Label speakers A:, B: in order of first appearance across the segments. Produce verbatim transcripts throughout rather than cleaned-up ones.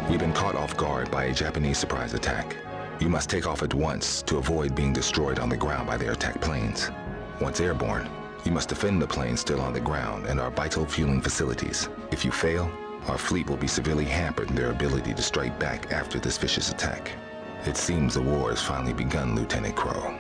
A: We've been caught off guard by a Japanese surprise attack. You must take off at once to avoid being destroyed on the ground by their attack planes. Once airborne, you must defend the planes still on the ground and our vital fueling facilities. If you fail, our fleet will be severely hampered in their ability to strike back after this vicious attack. It seems the war has finally begun, Lieutenant Crow.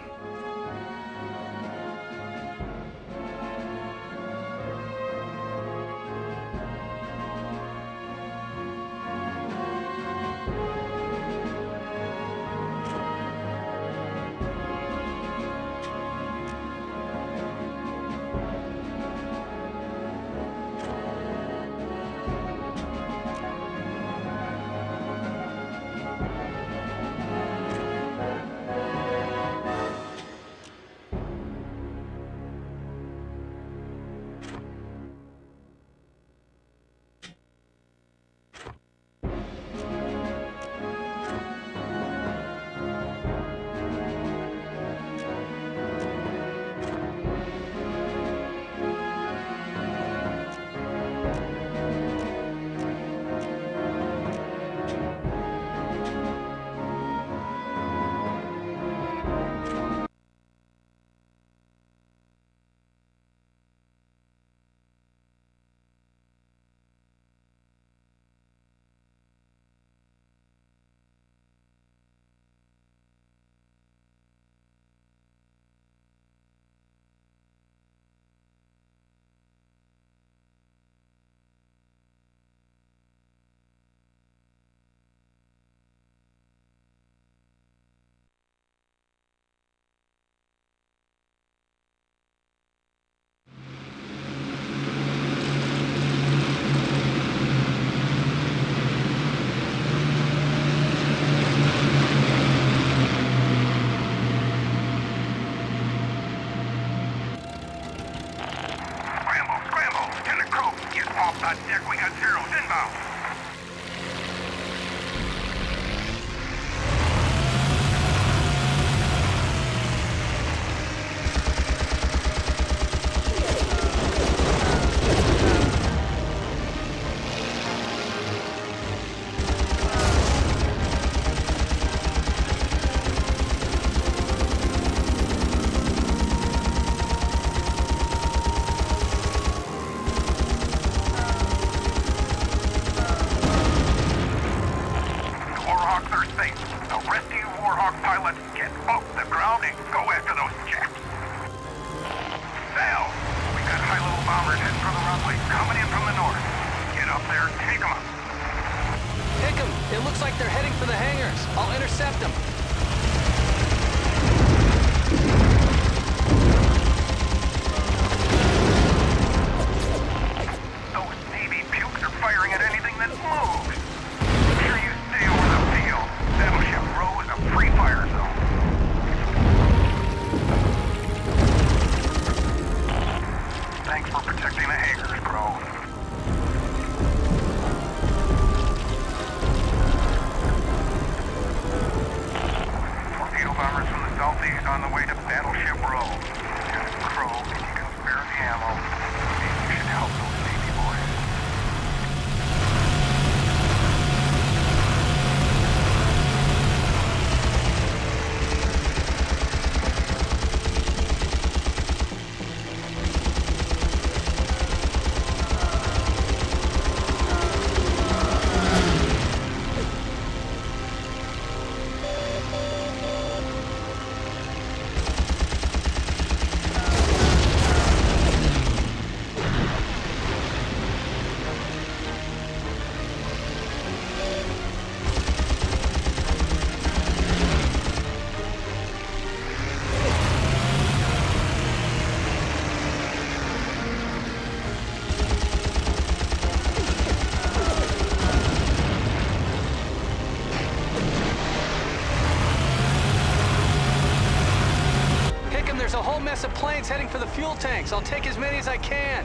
B: Of planes heading for the fuel tanks. I'll take as many as I can.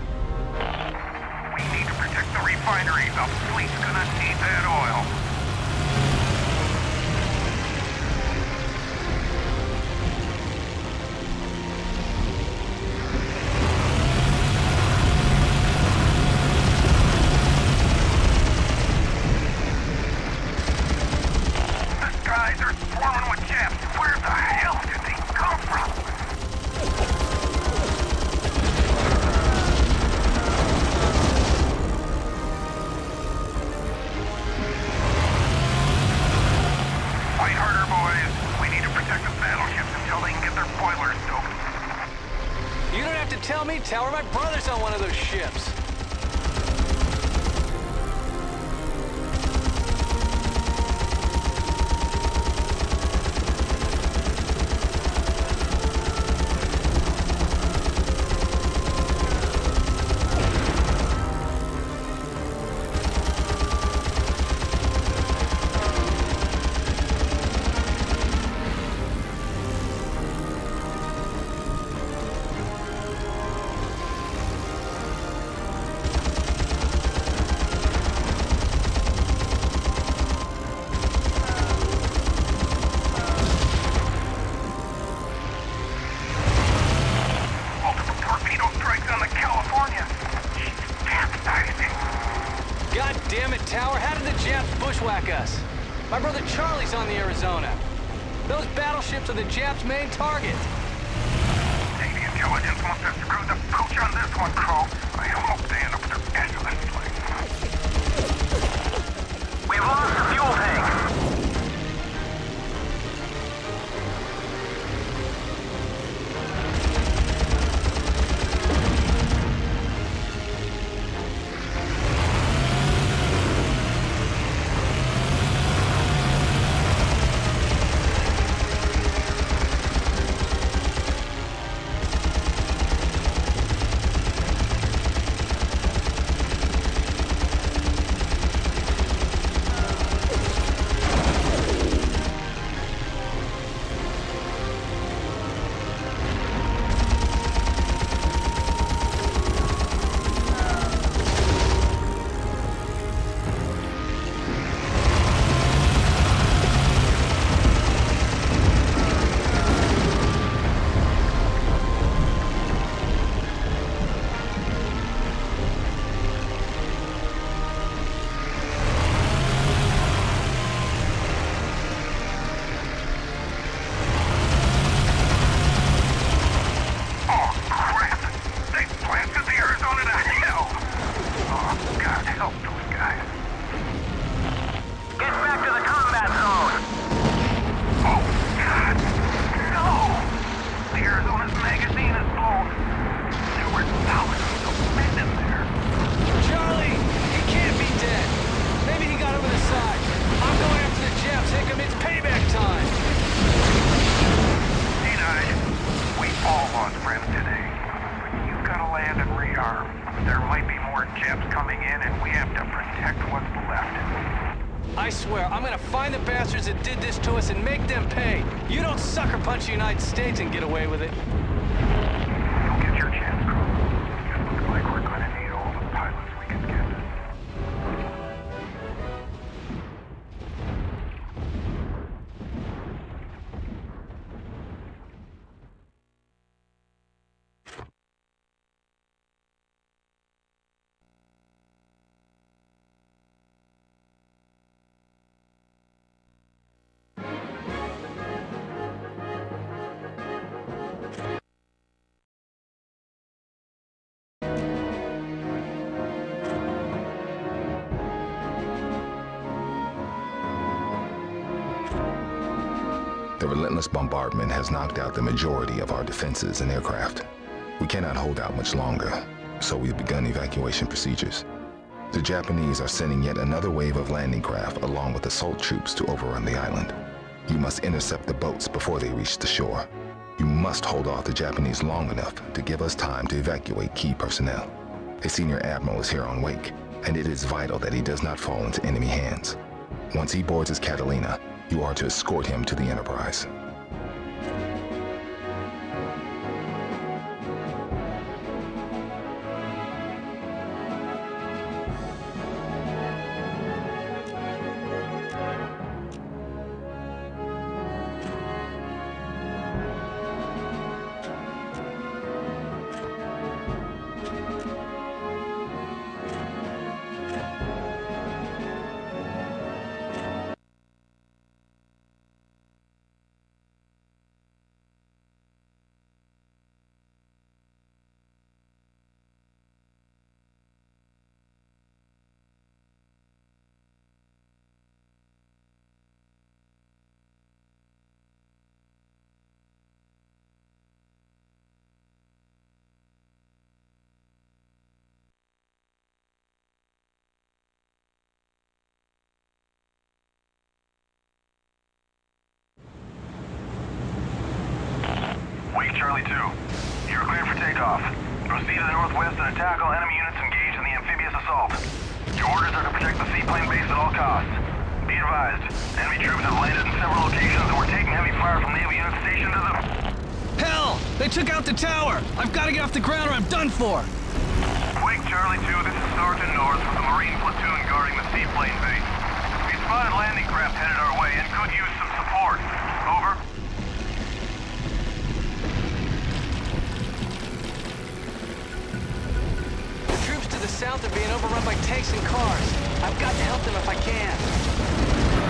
C: We need to protect the refinery. The fleet's gonna need that oil. their boilers stoked.
B: You don't have to tell me, Tower. My brother's on one of those ships. Damn it, Tower, how did the Japs bushwhack us? My brother Charlie's on the Arizona. Those battleships are the Japs' main target.
C: Navy intelligence must have screwed the pooch on this one, Crow. I hope they end up with their edge of this place. We've lost the fuel tank.
B: I swear, I'm gonna find the bastards that did this to us and make them pay. You don't sucker punch the United States and get away with it.
C: You'll get your chance, Crow. It looks like we're gonna need all the pilots we can get.
A: The relentless bombardment has knocked out the majority of our defenses and aircraft. We cannot hold out much longer, so we've begun evacuation procedures. The Japanese are sending yet another wave of landing craft along with assault troops to overrun the island. You must intercept the boats before they reach the shore. You must hold off the Japanese long enough to give us time to evacuate key personnel. A senior admiral is here on wake, and it is vital that he does not fall into enemy hands. Once he boards his Catalina, you are to escort him to the Enterprise.
C: Charlie two. You're cleared for takeoff. Proceed to the northwest and attack all enemy units engaged in the amphibious assault. Your orders are to protect the seaplane base at all costs. Be advised, enemy troops have landed in several locations and we're taking heavy fire from naval units stationed to the...
B: Hell! They took out the tower! I've got to get off the ground or I'm done for!
C: Wake Charlie two, this is Sergeant North with the Marine platoon guarding the seaplane base. We spotted landing craft headed our way and could use some support. Over.
B: The troops to the south are being overrun by tanks and cars. I've got to help them if I can.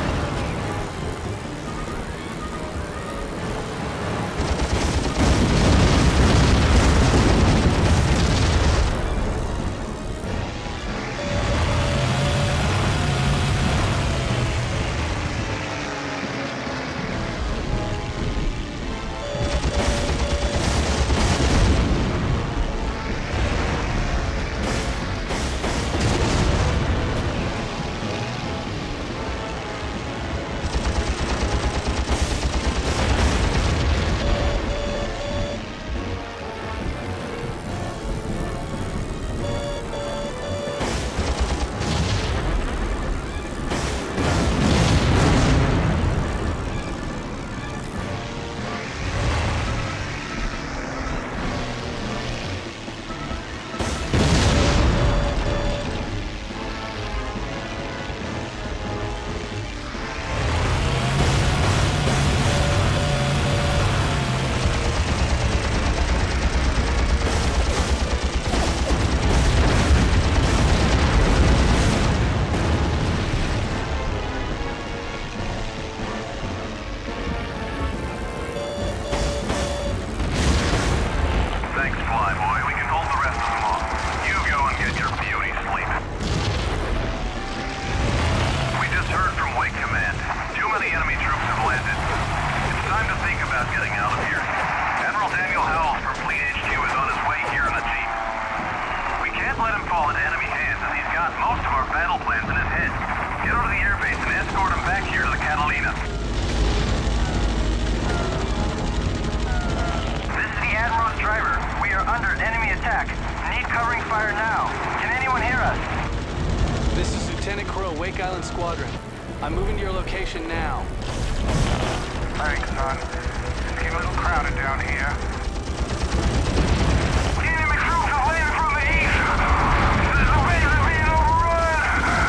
B: I'm moving to your location now.
C: Thanks, son. It's getting a little crowded down here. Enemy troops have landed from the east! The base is being overrun!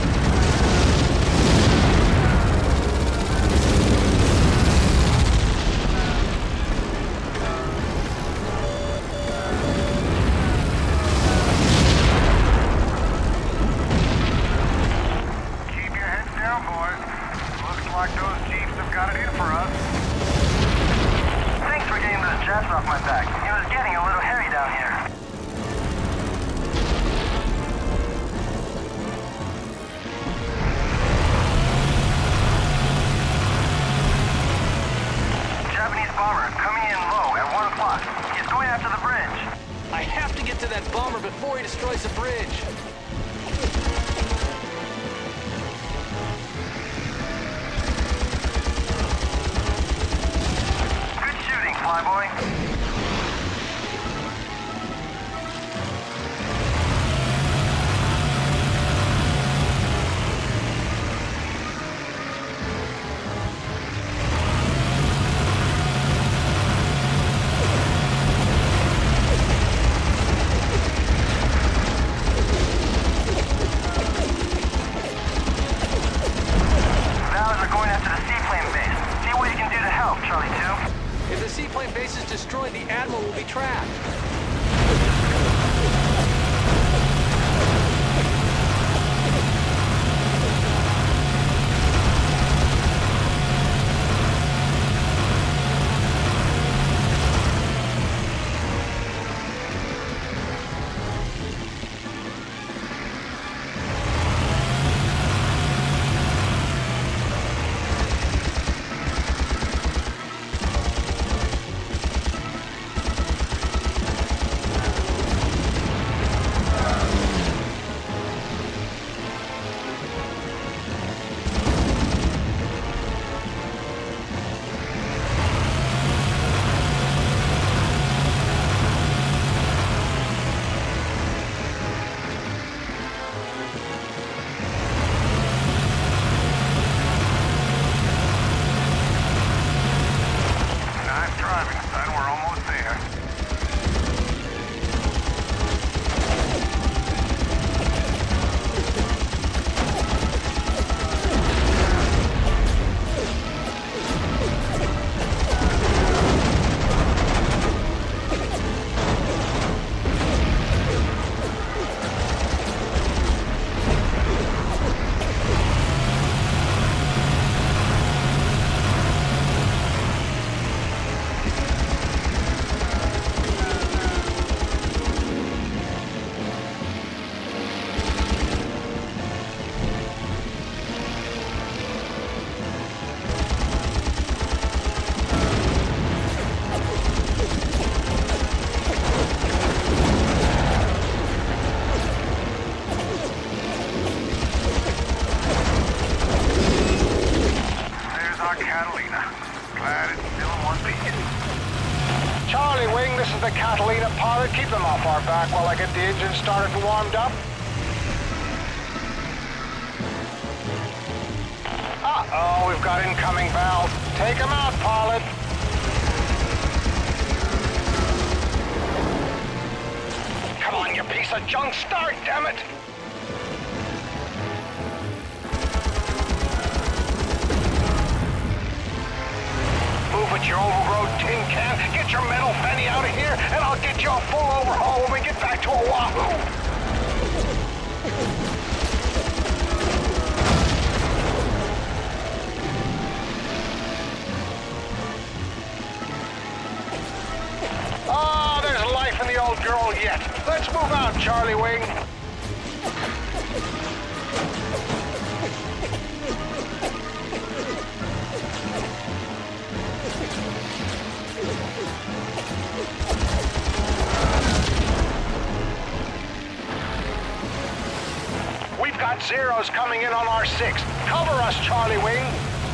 C: Keep your heads down, boys. Looks like those jeeps have got it in for us. Thanks for getting those jets off my back. It was getting a little hairy down here. Japanese bomber coming in low at one o'clock. He's going after the bridge.
B: I have to get to that bomber before he destroys the bridge.
C: Good shooting, flyboy. Valors are going after the seaplane base. See what you can do to help, Charlie two.
B: If the seaplane base is destroyed, the Admiral will be trapped.
C: driving, son. We're almost there.
D: Keep them off our back while I get the engine started and warmed up. Uh-oh, we've got incoming valves. Take them out, pilot. Come on, you piece of junk. Start, damn it! Move it, you overgrown tin can. Get your metal fanny out of here, and I'll get you a full overhaul when we get back to Oahu. Oh, there's life in the old girl yet. Let's move out, Charlie Wing. We've got Zeros coming in on our six. Cover us, Charlie Wing.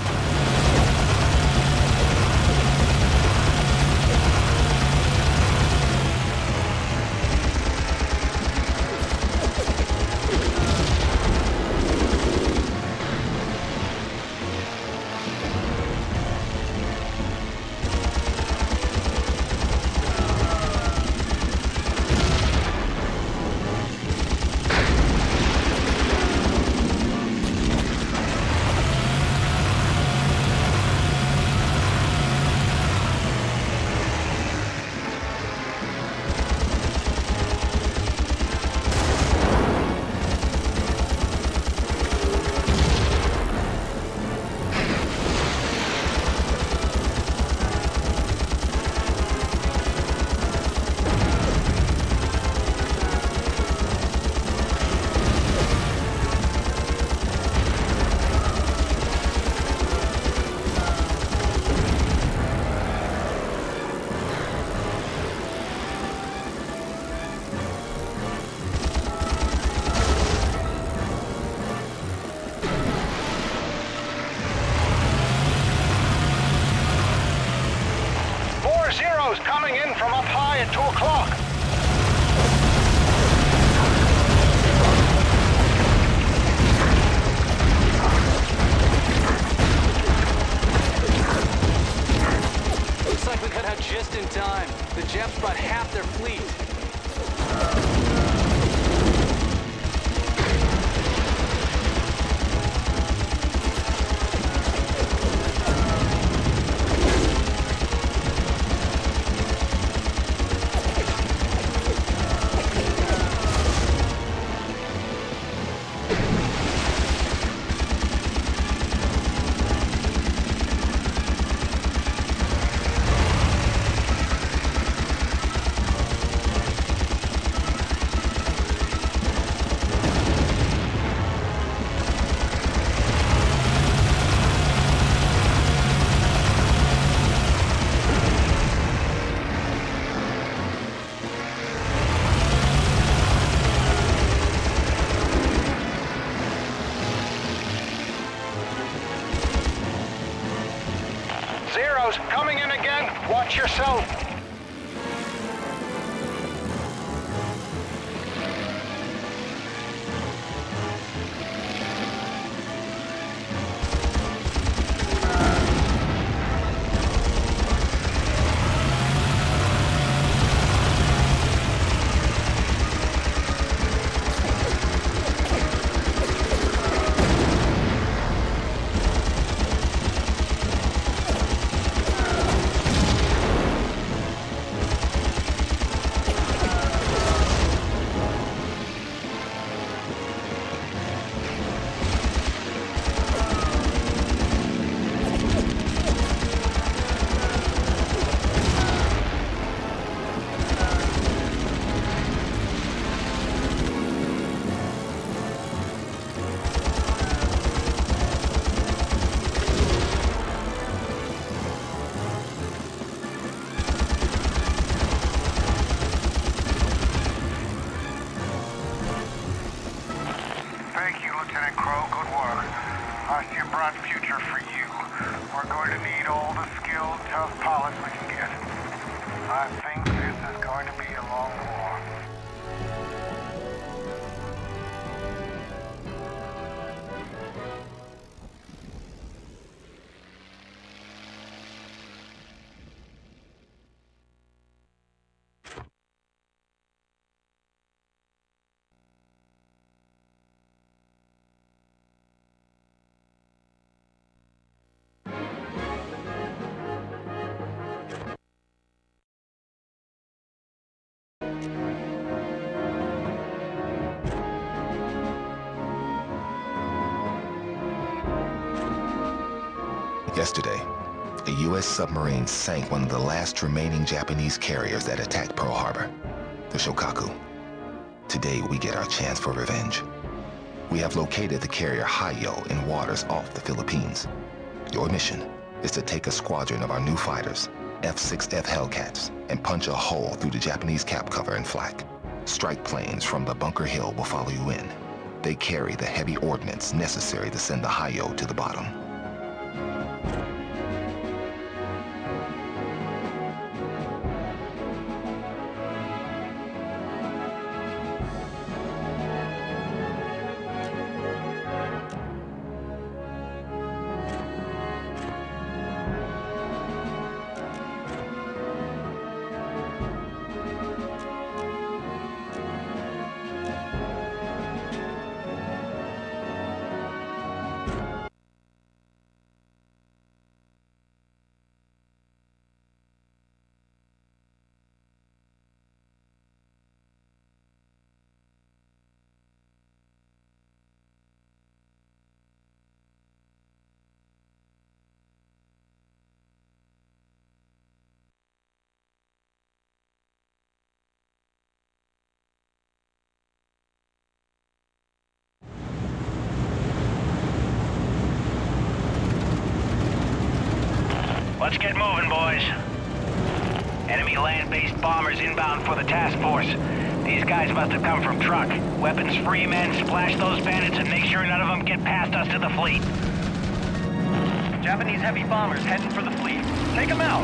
D: Coming in from up high at two o'clock.
B: Looks like we got out just in time. The Japs brought half their fleet. Zeros coming in again. Watch yourself.
D: I think this is going to be a long war.
A: Yesterday, a U S submarine sank one of the last remaining Japanese carriers that attacked Pearl Harbor, the Shokaku. Today, we get our chance for revenge. We have located the carrier Hayo in waters off the Philippines. Your mission is to take a squadron of our new fighters, F six F Hellcats, and punch a hole through the Japanese cap cover and flak. Strike planes from the Bunker Hill will follow you in. They carry the heavy ordnance necessary to send the Hayo to the bottom.
D: Let's get moving, boys. Enemy land-based bombers inbound for the task force. These guys must have come from truck. Weapons-free men, splash those bandits and make sure none of them get past us to the fleet.
B: Japanese heavy bombers heading for the fleet. Take them out.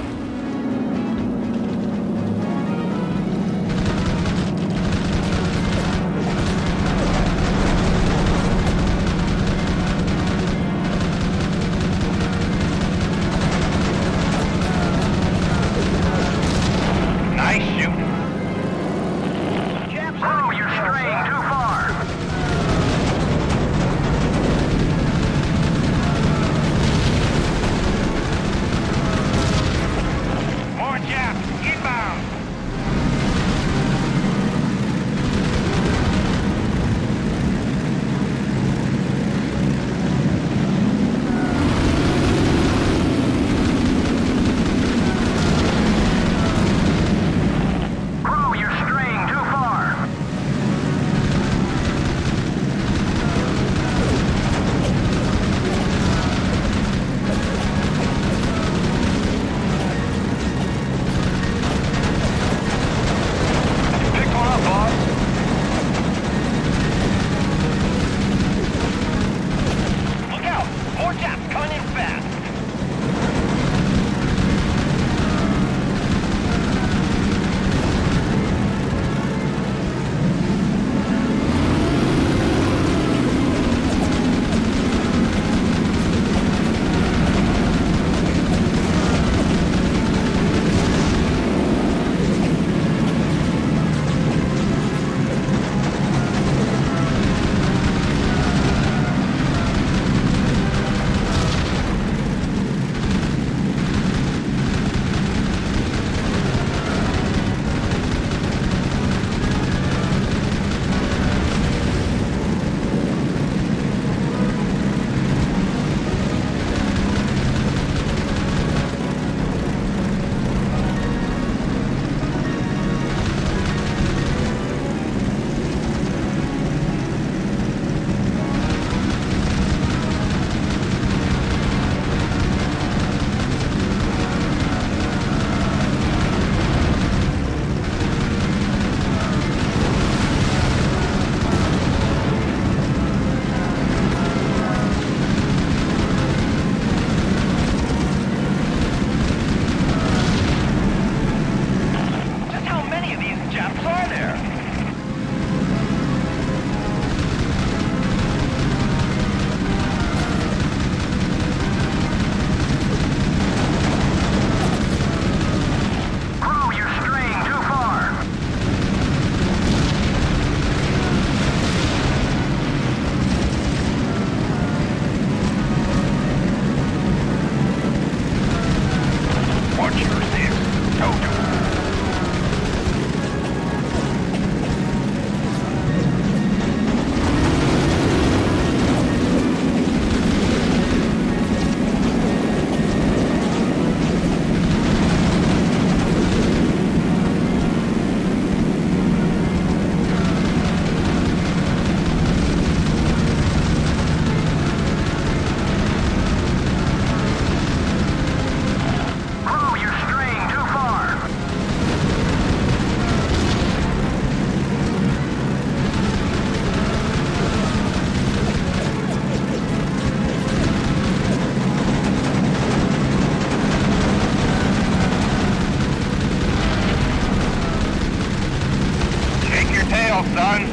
C: son.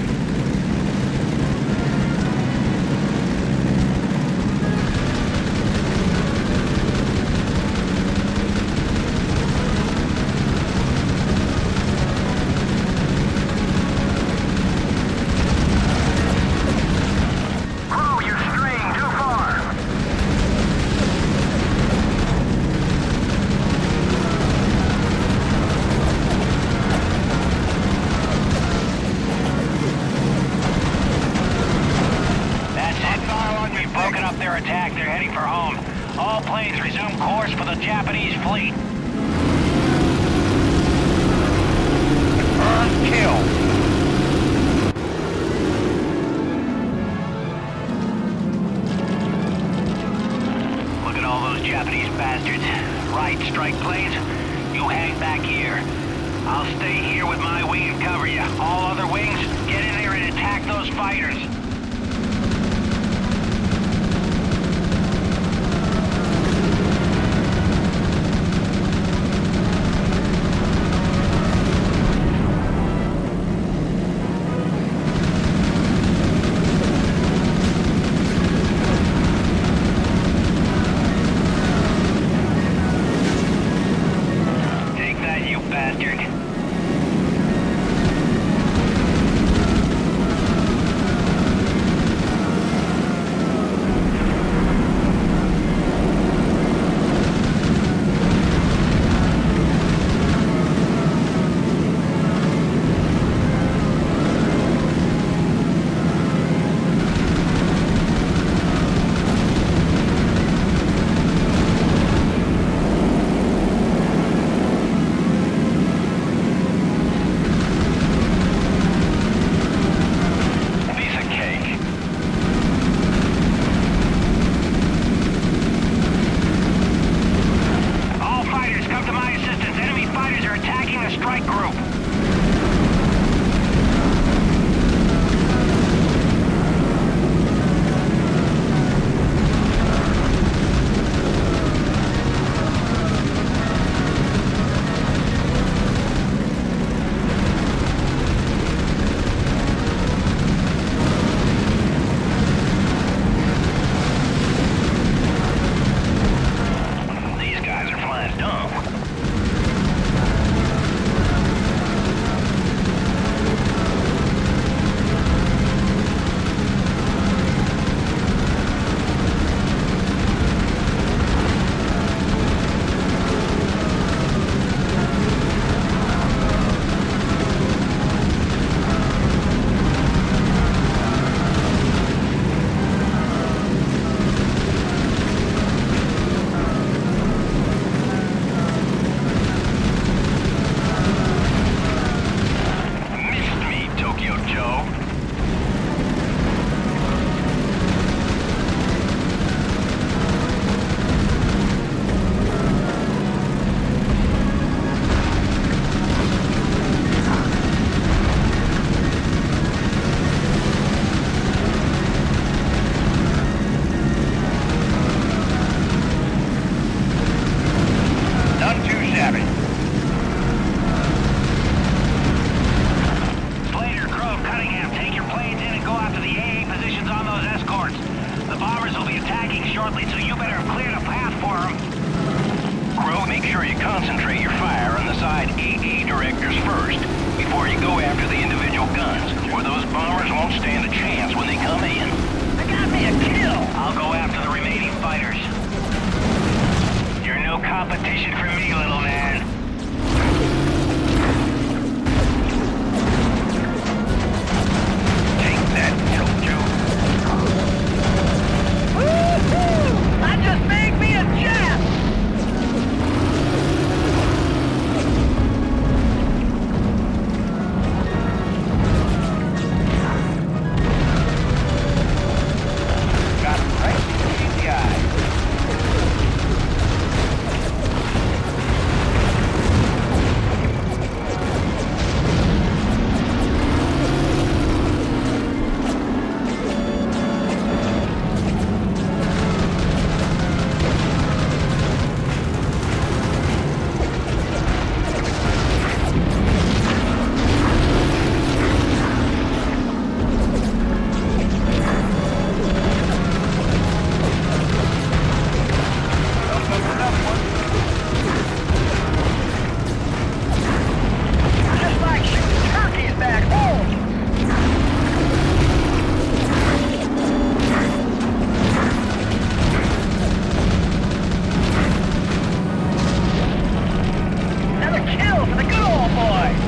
D: kill for the good old boy!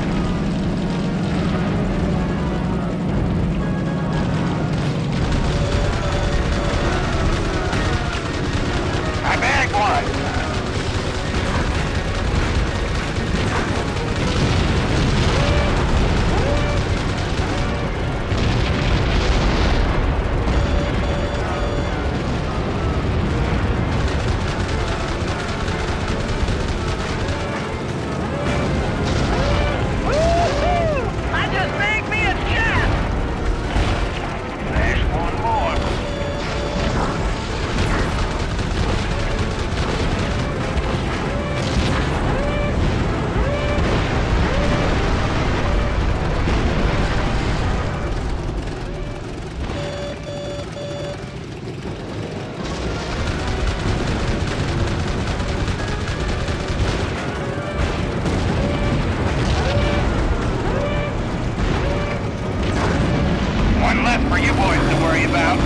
D: I bagged one! For you boys to worry about.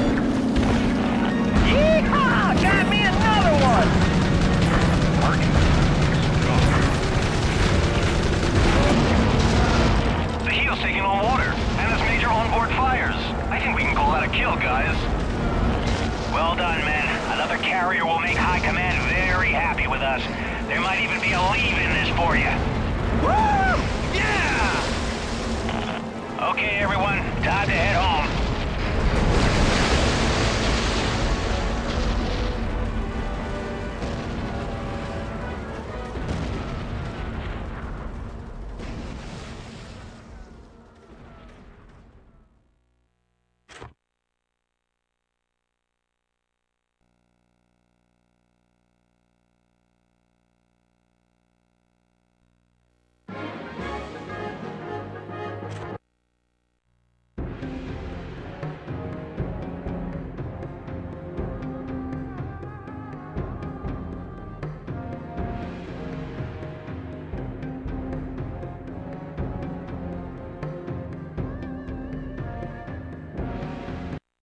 D: Yeehaw! Got me another one! The heel's taking on water, and has major onboard fires. I think we can call that a kill, guys. Well done, men. Another carrier will make High Command very happy with us. There might even be a leave in this for you. Woo! Yeah! Okay, everyone. Time to head home.